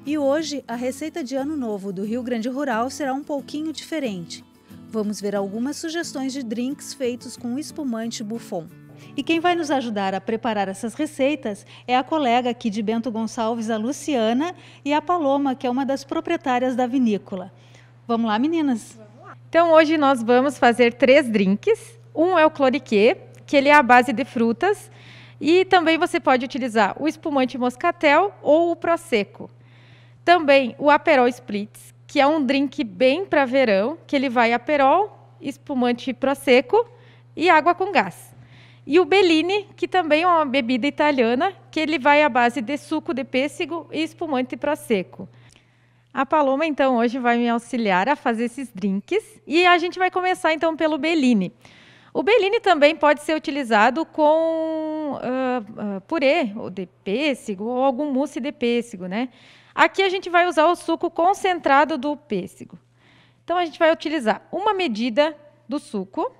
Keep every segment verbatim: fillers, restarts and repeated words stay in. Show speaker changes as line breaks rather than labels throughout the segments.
E hoje, a receita de Ano Novo do Rio Grande Rural será um pouquinho diferente. Vamos ver algumas sugestões de drinks feitos com espumante Buffon. E quem vai nos ajudar a preparar essas receitas é a colega aqui de Bento Gonçalves, a Luciana, e a Paloma, que é uma das proprietárias da vinícola. Vamos lá, meninas?
Vamos lá. Então, hoje nós vamos fazer três drinks. Um é o Cloriquet, que ele é à base de frutas. E também você pode utilizar o espumante Moscatel ou o Prosecco. Também o Aperol Spritz, que é um drink bem para verão, que ele vai Aperol, espumante Prosecco e água com gás. E o Bellini, que também é uma bebida italiana, que ele vai à base de suco de pêssego e espumante Prosecco. A Paloma, então, hoje vai me auxiliar a fazer esses drinks. E a gente vai começar, então, pelo Bellini. O Bellini também pode ser utilizado com uh, uh, purê ou de pêssego ou algum mousse de pêssego, né? Aqui a gente vai usar o suco concentrado do pêssego. Então, a gente vai utilizar uma medida do suco.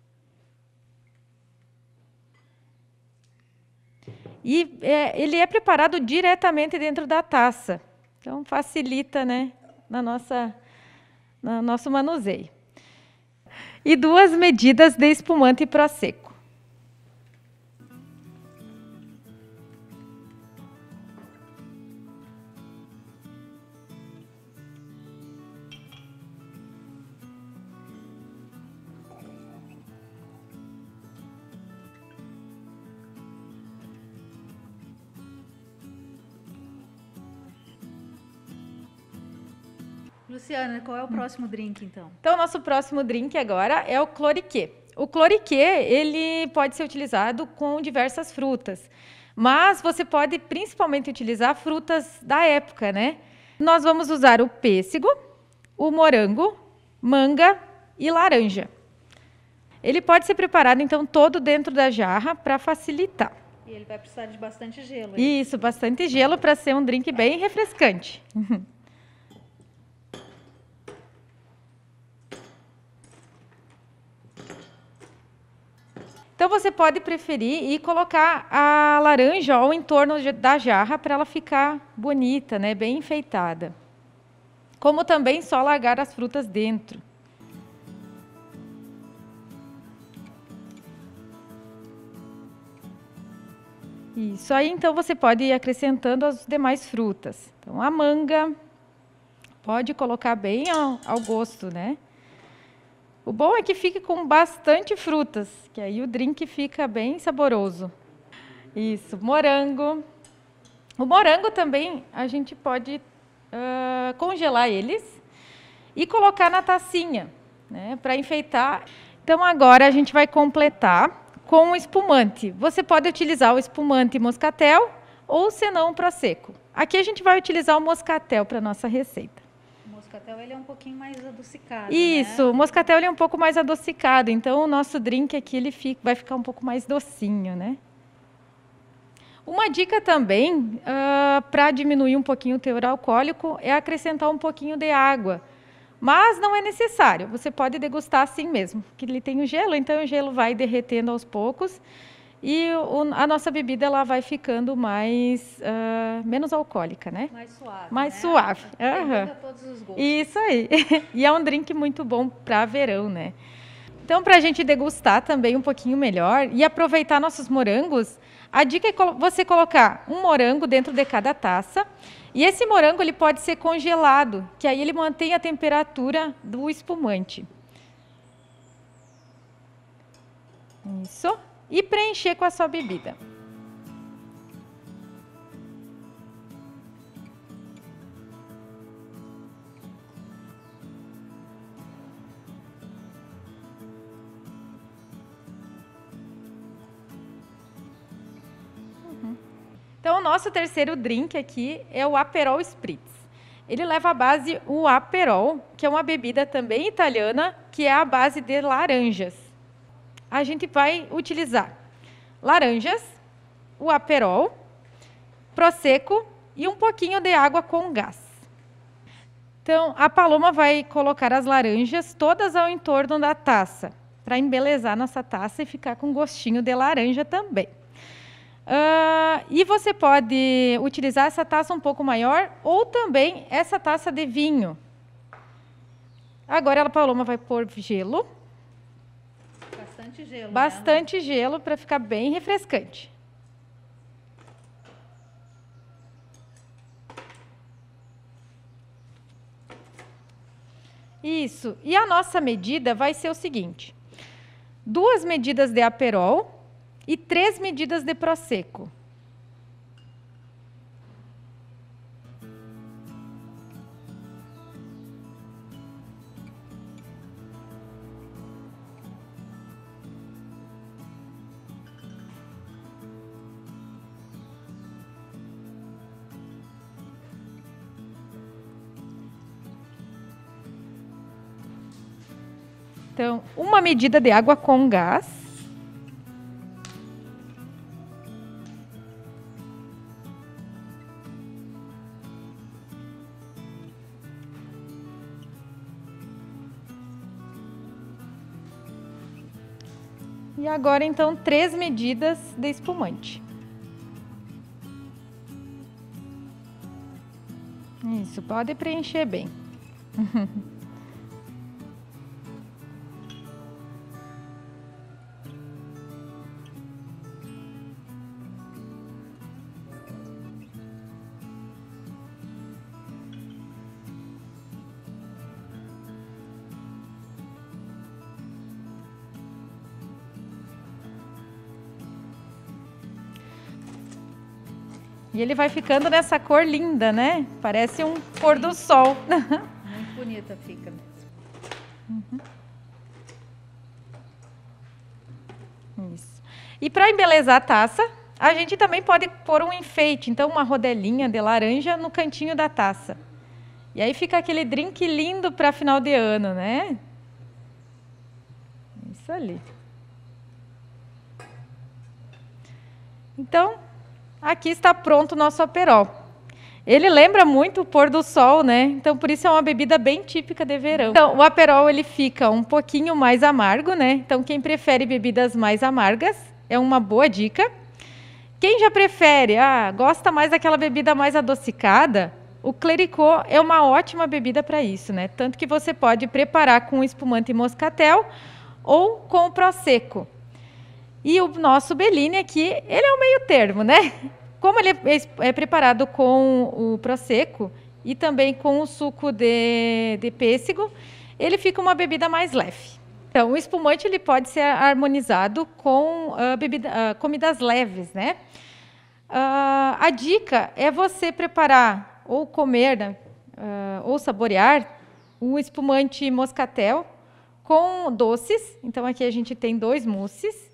E é, ele é preparado diretamente dentro da taça. Então, facilita, né, na nossa, no nosso manuseio. E duas medidas de espumante Prosecco.
Luciana, qual é o próximo drink, então?
Então, o nosso próximo drink agora é o Cloriquet. O Cloriquet, ele pode ser utilizado com diversas frutas, mas você pode principalmente utilizar frutas da época, né? Nós vamos usar o pêssego, o morango, manga e laranja. Ele pode ser preparado, então, todo dentro da jarra para facilitar.
E ele vai precisar de bastante gelo. Hein?
Isso, bastante gelo para ser um drink bem refrescante. Então, você pode preferir e colocar a laranja ao entorno da jarra para ela ficar bonita, né? Bem enfeitada. Como também só largar as frutas dentro. Isso aí, então, você pode ir acrescentando as demais frutas. Então, a manga, pode colocar bem ao, ao gosto, né? O bom é que fique com bastante frutas, que aí o drink fica bem saboroso. Isso, morango. O morango também a gente pode uh, congelar eles e colocar na tacinha, né, para enfeitar. Então agora a gente vai completar com o espumante. Você pode utilizar o espumante Moscatel ou se não o Prosecco. Aqui a gente vai utilizar o Moscatel para a nossa receita.
O moscatel ele é um pouquinho mais adocicado,
Isso,
né?
O moscatel ele é um pouco mais adocicado, então o nosso drink aqui ele fica, vai ficar um pouco mais docinho, né? Uma dica também, uh, para diminuir um pouquinho o teor alcoólico, é acrescentar um pouquinho de água. Mas não é necessário, você pode degustar assim mesmo, porque ele tem o gelo, então o gelo vai derretendo aos poucos e o, a nossa bebida ela vai ficando mais uh, menos alcoólica, né?
Mais suave.
Mais
né?
suave.
Uhum. Todos os gostos.
Isso aí. E é um drink muito bom para verão, né? Então, para a gente degustar também um pouquinho melhor e aproveitar nossos morangos, a dica é você colocar um morango dentro de cada taça. E esse morango ele pode ser congelado, que aí ele mantém a temperatura do espumante. Isso. E preencher com a sua bebida. Uhum. Então, o nosso terceiro drink aqui é o Aperol Spritz. Ele leva à base o Aperol, que é uma bebida também italiana, que é a base de laranjas. A gente vai utilizar laranjas, o Aperol, Prosecco e um pouquinho de água com gás. Então, a Paloma vai colocar as laranjas todas ao entorno da taça, para embelezar nossa taça e ficar com gostinho de laranja também. Uh, e você pode utilizar essa taça um pouco maior ou também essa taça de vinho. Agora a Paloma vai pôr gelo.
Bastante gelo.
Bastante né? gelo para ficar bem refrescante. Isso. E a nossa medida vai ser o seguinte: duas medidas de Aperol e três medidas de Prosecco. Então, uma medida de água com gás. E agora, então, três medidas de espumante. Isso, pode preencher bem. E ele vai ficando nessa cor linda, né? Parece um pôr do sol.
Muito bonita fica mesmo.
Uhum. Isso. E para embelezar a taça, a gente também pode pôr um enfeite. Então, uma rodelinha de laranja no cantinho da taça. E aí fica aquele drink lindo para final de ano, né? Isso ali. Então, aqui está pronto o nosso Aperol. Ele lembra muito o pôr do sol, né? Então, por isso é uma bebida bem típica de verão. Então, o Aperol ele fica um pouquinho mais amargo, né? Então, quem prefere bebidas mais amargas, é uma boa dica. Quem já prefere, ah, gosta mais daquela bebida mais adocicada, o Clericot é uma ótima bebida para isso, né? Tanto que você pode preparar com espumante moscatel ou com o Prosecco. E o nosso Bellini aqui, ele é o meio termo, né? Como ele é, é preparado com o Prosecco e também com o suco de, de pêssego, ele fica uma bebida mais leve. Então, o espumante ele pode ser harmonizado com uh, bebida, uh, comidas leves, né? Uh, a dica é você preparar ou comer né, uh, ou saborear o espumante moscatel com doces. Então, aqui a gente tem dois mousses.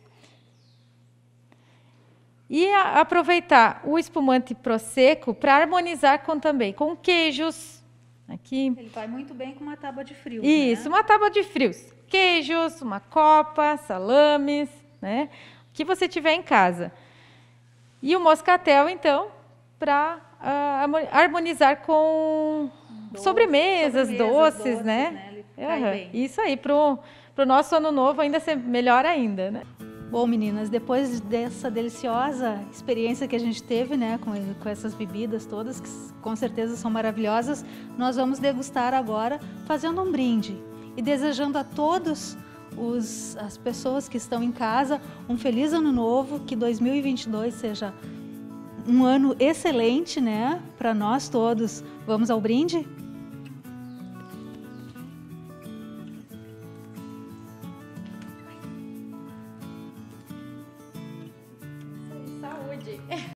E a, aproveitar o espumante Prosecco para harmonizar com também com queijos. Aqui.
Ele vai muito bem com uma tábua de frios.
Isso,
né?
uma tábua de frios. Queijos, uma copa, salames, né? O que você tiver em casa. E o moscatel, então, para uh, harmonizar com Doce, sobremesas, sobremesas doces, doces, né? né? Ele cai
uhum. bem.
Isso aí, para o nosso ano novo ainda ser melhor ainda, né?
Bom, meninas, depois dessa deliciosa experiência que a gente teve, né, com, com essas bebidas todas, que com certeza são maravilhosas, nós vamos degustar agora fazendo um brinde e desejando a todos os, as pessoas que estão em casa um feliz ano novo, que dois mil e vinte e dois seja um ano excelente, né, para nós todos. Vamos ao brinde?